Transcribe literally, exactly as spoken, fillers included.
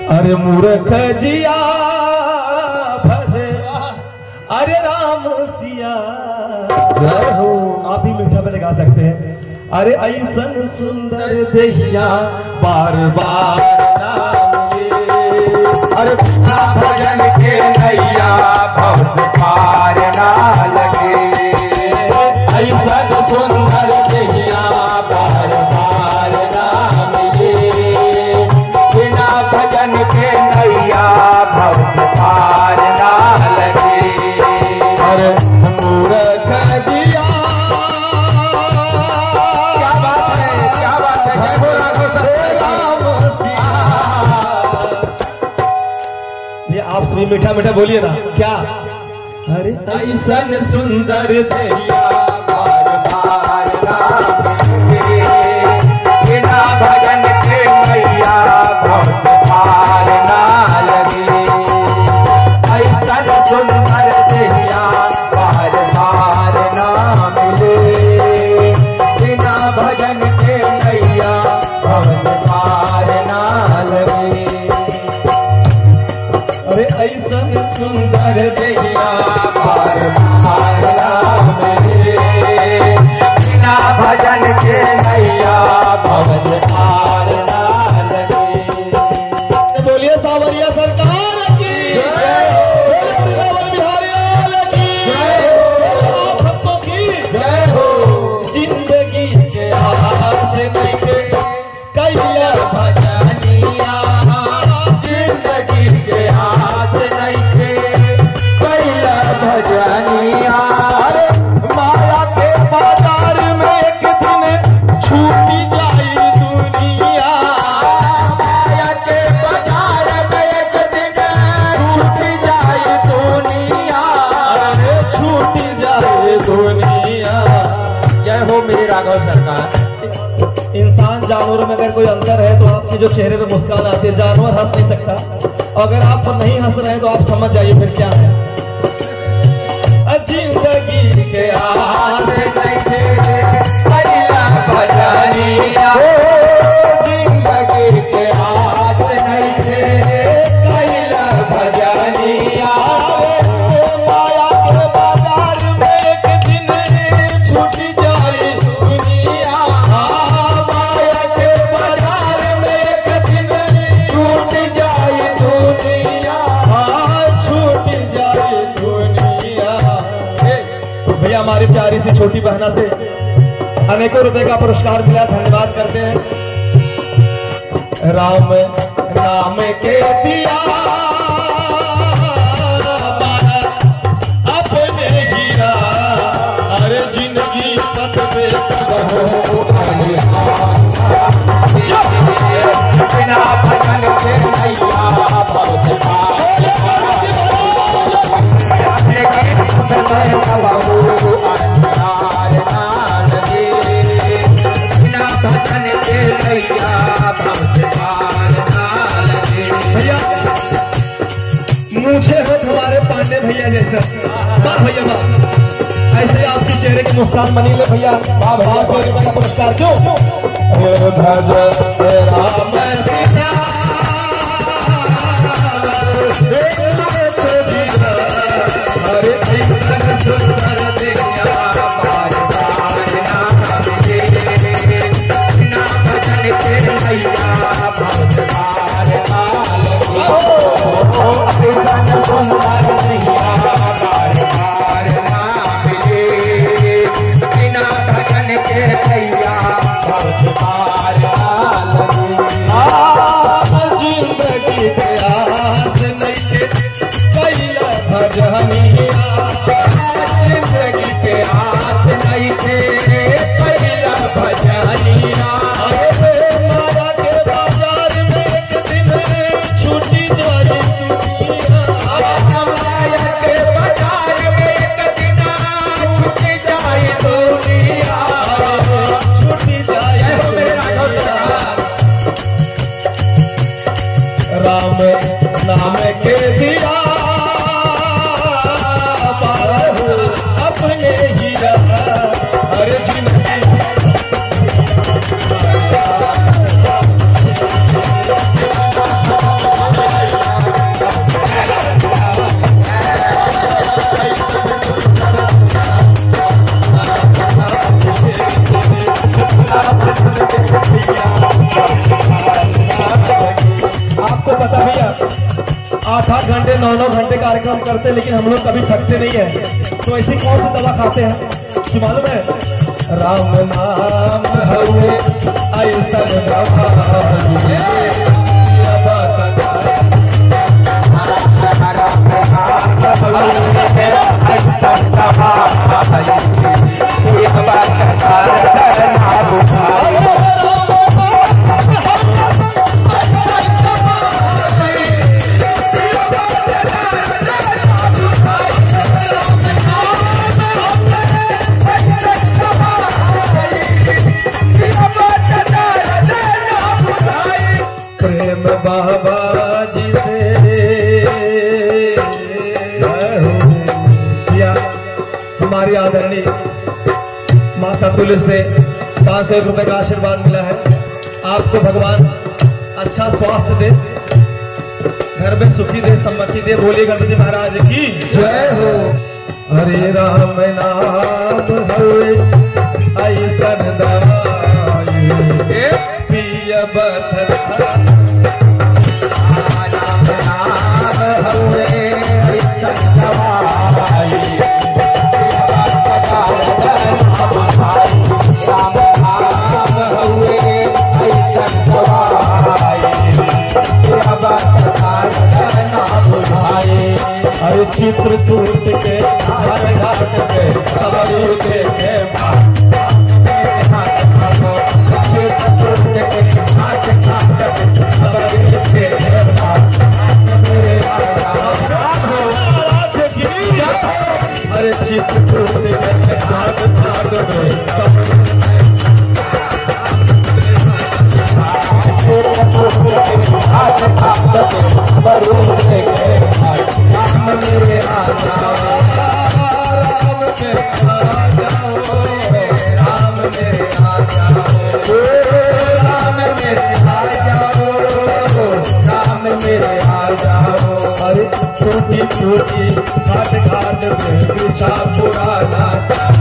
अरे मूर्ख जिया भजे अरे राम सिया जय हो। आप भी मीठा पे गा सकते हैं। अरे ऐसन सुंदर देहिया बार बार नाम ले। अरे बिना भजन के नैया बहुत पार ना लगे। ऐसन सुंदर देहिया बार बार ना मिले। बिना भजन के नैया बहुत पार ना लगे। अरे मूर्ख जिया क्या बात है, क्या बात है। जय हो राघव सर। ये आप सभी मीठा मीठा बोलिए ना क्या। अरे ऐसन सुंदर देहिया बार बार ना मिले। बिना भजन के नैया बहुत पार ना लगे। ऐसन सुंदर देहिया बार बार ना मिले। बिना भजन के नैया बहुत पार ना लगे। अरे ऐसन सुंदर देहिया बार बार ना मिले। बिना भजन के नैया बहुत पार ना लगे। बोलिए सावरिया सरकार की जय बोलिए वृंदावन बिहारी लाल की जय हो। आप सबको की जय हो। जिंदगी के आस नहीं के कैला भजनिया जिंदगी के आस नहीं थे कैला भजनिया। अरे माया के बाजार में एक दिन छूटी जाई दुनिया। माया के बाजार में एक दिन छूट जाए दुनिया। अरे छूटी जाए दुनिया। जय हो मेरी राघव सरकार। इंसान जानवरों में अगर कोई अंतर है तो आपके जो चेहरे पे मुस्कान आती है। जानवर हंस नहीं सकता। अगर आप नहीं हंस रहे तो आप समझ जाइए फिर क्या है। जिंदगी के आस आस नहीं थे कैला भजनिया। जिंदगी के आस नहीं थे कैला भजनिया। माया के बाजार में एक दिन छूटी जाए दुनिया। माया के बाजार में एक दिन छूट जाए दुनिया। हाँ छूट जाए दुनिया। भैया हमारी प्यारी सी छोटी बहना से अनेकों रुपए का पुरस्कार मिला। धन्यवाद करते हैं। राम नाम के दिया बारा अपने हीरा। अरे जिंदगी पथ पे बिना भजन के नैया बहुत पार बिना भजन के नैया बहुत पार ना लगे। भैया मुझे हो तुम्हारे पांडे भैया जैसा। वाह भैया वाह। ऐसे आपके चेहरे की मुस्कान बनी ले भैया। वाह भैया सौ रुपए का पुरस्कार क्यों। हे भज हे राम सीता अरे ऐसन सुंदर देहिया बार बार ना मिले। बिना भजन के नैया बहुत पार ना लगे। ऐसन सुंदर देहिया बार बार ना मिले। बिना भजन के नैया बहुत पार ना लगे। जिंदगी के आस नहीं के कैला भजनिया। जिंदगी के आस नहीं थे कैला भजनिया। माया के बाजार में एक दिन छूटी जाए दुनिया। माया के बाजार में एक दिन छूट जाए दुनिया। छूटी जाए जय हो मेरे राघव सरकार। राम नाम के दिया बारा अपने हीरा। अरे जिंदगी आठ आठ घंटे नौ नौ घंटे कार्यक्रम करते हैं, लेकिन हम लोग कभी थकते नहीं है। तो ऐसी कौन सी दवा खाते हैं कि मालूम है? राम नाम हवे ऐसन प्रेम बाबा जी से किया। हमारी आदरणीय माता तुलसी से पांच सौ रुपए का आशीर्वाद मिला है। आपको भगवान अच्छा स्वास्थ्य दे, घर में सुखी दे, सम्मति दे। बोलिए गणपति महाराज की जय हो। हरे राम नाम हवे ऐसन दवाई पिय बथता। अरे चित्रकूट के हर घाट पे सबरू के अरे चित्रकूट के घाट घाट में अरे छोटी छोटी घाट घाट में पूछा पुराना